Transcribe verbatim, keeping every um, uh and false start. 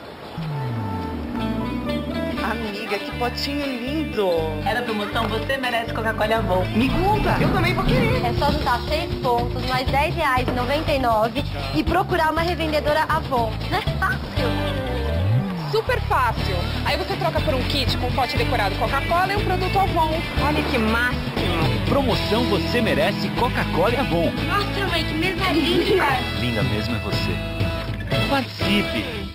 Amiga, que potinho lindo! Era promoção, você merece Coca-Cola Avon. Me conta, eu também vou querer. É só juntar seis pontos, mais dez reais e noventa e nove e procurar uma revendedora Avon. Não é fácil? Super fácil. Aí você troca por um kit com pote decorado Coca-Cola e um produto Avon. Olha que máximo! Promoção Você Merece Coca-Cola e Avon. Nossa, mãe, que mesa linda! Linda mesmo é você. Participe!